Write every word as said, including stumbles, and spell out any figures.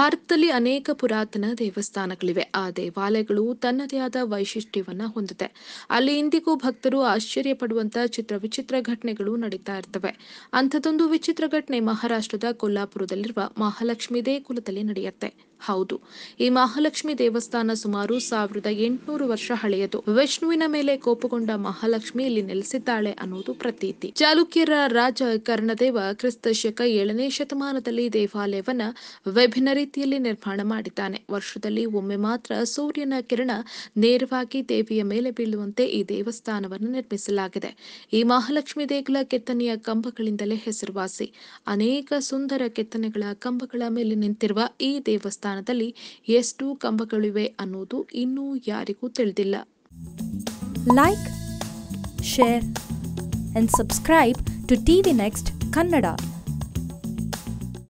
ಭಾರತದಲ್ಲಿ ಅನೇಕ ಪುರಾತನ ದೇವಸ್ಥಾನಗಳಿವೆ. ಆ ದೇವಾಲಯಗಳು ತನ್ನದೇ ಆದ ವೈಶಿಷ್ಟ್ಯವನ್ನ ಹೊಂದಿದೆ. ಅಲ್ಲಿ ಇಂದಿಗೂ ಭಕ್ತರು ಆಶ್ಚರ್ಯ ಪಡುವಂತ ಚಿತ್ರ ವಿಚಿತ್ರ ಘಟನೆಗಳು ನಡೀತಾ ಇರ್ತವೆ. ಅಂಥದ್ದೊಂದು ವಿಚಿತ್ರ ಘಟನೆ ಮಹಾರಾಷ್ಟ್ರದ ಕೊಲ್ಲಾಪುರದಲ್ಲಿರುವ ಮಹಾಲಕ್ಷ್ಮಿ ದೇಗುಲದಲ್ಲಿ ನಡೆಯುತ್ತೆ. ಹೌದು, ಈ ಮಹಾಲಕ್ಷ್ಮಿ ದೇವಸ್ಥಾನ ಸುಮಾರು ಸಾವಿರದ ಎಂಟುನೂರು ವರ್ಷ ಹಳೆಯದು. ವಿಷ್ಣುವಿನ ಮೇಲೆ ಕೋಪಗೊಂಡ ಮಹಾಲಕ್ಷ್ಮಿ ಇಲ್ಲಿ ನೆಲೆಸಿದ್ದಾಳೆ ಅನ್ನೋದು ಪ್ರತೀತಿ. ಚಾಲುಕ್ಯರ ರಾಜ ಕರ್ಣದೇವ ಕ್ರಿಸ್ತ ಶಕ ಏಳನೇ ಶತಮಾನದಲ್ಲಿ ದೇವಾಲಯವನ್ನ ವಿಭಿನ್ನ ರೀತಿಯಲ್ಲಿ ನಿರ್ಮಾಣ ಮಾಡಿದ್ದಾನೆ. ವರ್ಷದಲ್ಲಿ ಒಮ್ಮೆ ಮಾತ್ರ ಸೂರ್ಯನ ಕಿರಣ ನೇರವಾಗಿ ದೇವಿಯ ಮೇಲೆ ಬೀಳುವಂತೆ ಈ ದೇವಸ್ಥಾನವನ್ನು ನಿರ್ಮಿಸಲಾಗಿದೆ. ಈ ಮಹಾಲಕ್ಷ್ಮಿ ದೇಗುಲ ಕೆತ್ತನೆಯ ಕಂಬಗಳಿಂದಲೇ ಹೆಸರುವಾಸಿ. ಅನೇಕ ಸುಂದರ ಕೆತ್ತನೆಗಳ ಕಂಬಗಳ ಮೇಲೆ ನಿಂತಿರುವ ಈ ದೇವಸ್ಥಾನದಲ್ಲಿ ಎಷ್ಟು ಕಂಬಗಳಿವೆ ಅನ್ನೋದು ಇನ್ನೂ ಯಾರಿಗೂ ತಿಳಿದಿಲ್ಲ. Like, share and subscribe to T V Next Kannada.